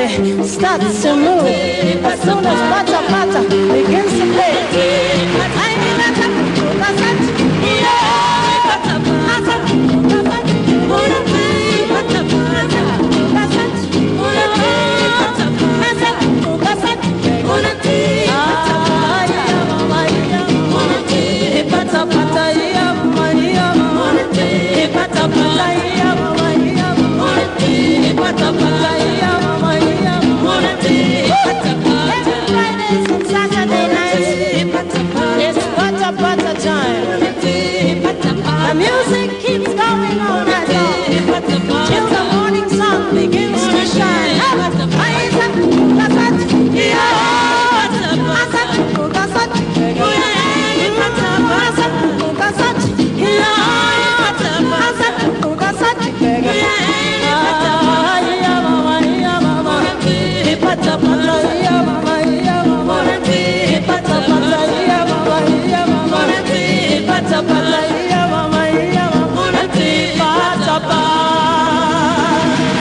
body starts to move as soon as pata pata begins to play. The music keeps going on as long till the morning sun begins to shine. Pata